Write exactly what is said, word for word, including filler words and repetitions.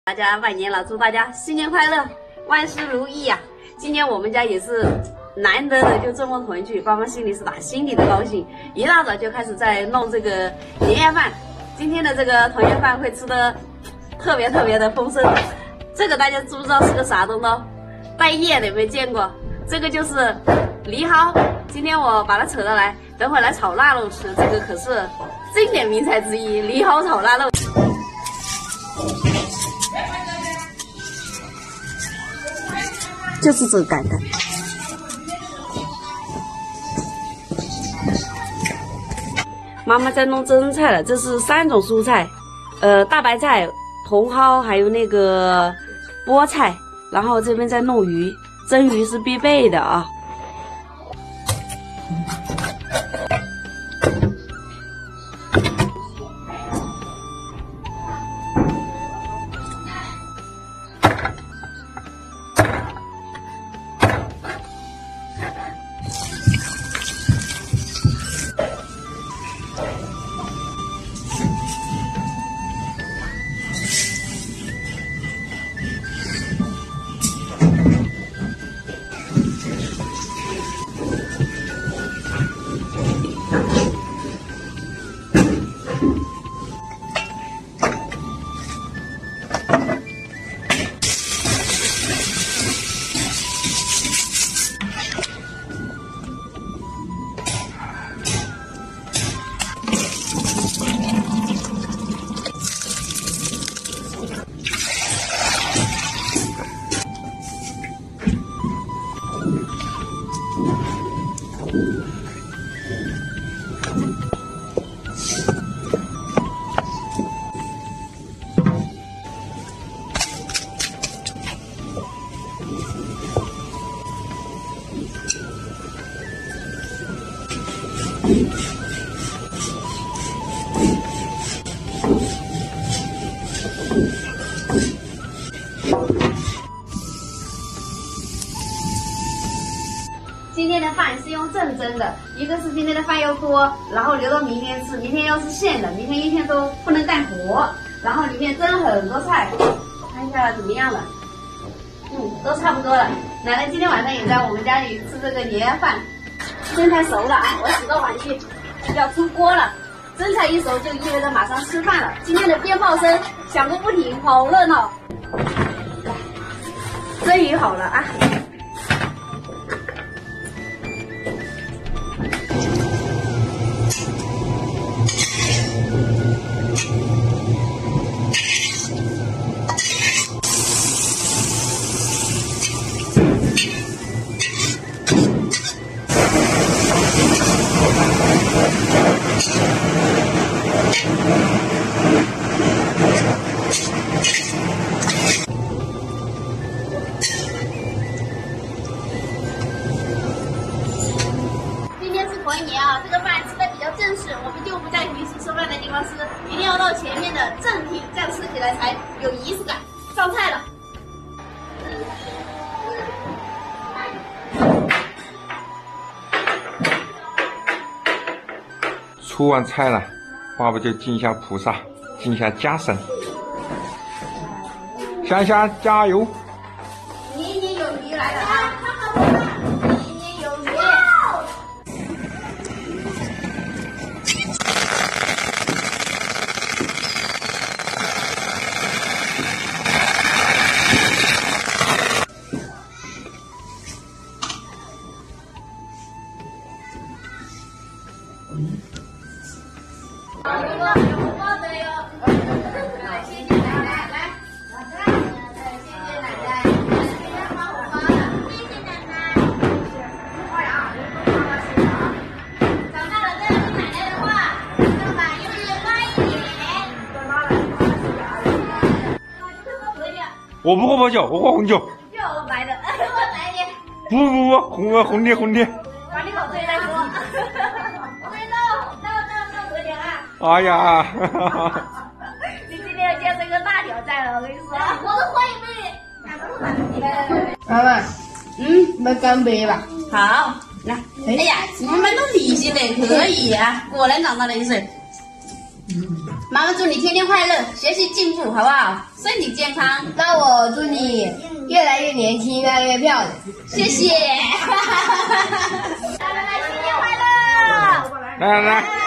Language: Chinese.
大家拜年了，祝大家新年快乐，万事如意呀、啊！今年我们家也是难得的就这么团聚，爸妈心里是打心底的高兴。一大早就开始在弄这个年夜饭，今天的这个团圆饭会吃的特别特别的丰盛。这个大家知不知道是个啥东东？带叶的有没有见过？这个就是藜蒿。今天我把它扯了来，等会来炒腊肉吃。这个可是经典名菜之一，藜蒿炒腊肉。就是这个感觉。妈妈在弄蒸菜了，这是三种蔬菜，呃，大白菜、茼蒿，还有那个菠菜。然后这边在弄鱼，蒸鱼是必备的啊。今天的饭是用正蒸的，一个是今天的饭要多，然后留到明天吃，明天要是现的，明天一天都不能干活。然后里面蒸了很多菜，看一下怎么样了？嗯，都差不多了。奶奶今天晚上也在我们家里吃这个年夜饭，蒸菜熟了啊，我洗个碗去，要出锅了。蒸菜一熟就意味着马上吃饭了。今天的鞭炮声响个不停，好热闹。蒸鱼好了啊。 过年啊，这个饭吃的比较正式，我们就不在平时吃饭的地方吃，一定要到前面的正厅，这样吃起来才有仪式感。上菜了。 出完菜了，爸爸就敬下菩萨，敬下家神。香香加油！ 年年有余来了啊！年年有余。 我不喝白酒，我喝红酒。 就我白的，我白的。 不不不，红红的红的。 把你口醉再说。对喽，那那那多点啊。 哎呀， 你今天要接受一个大挑战了，我跟你说。我都喝一杯。来来来， 妈妈，嗯，来干杯吧。 好，来。哎呀，我们都理性的，可以啊，果然长大了一岁。嗯。 妈妈祝你天天快乐，学习进步，好不好？身体健康。 那我祝你越来越年轻，越来越漂亮。 谢谢。 来来来，新年快乐！ 来来来。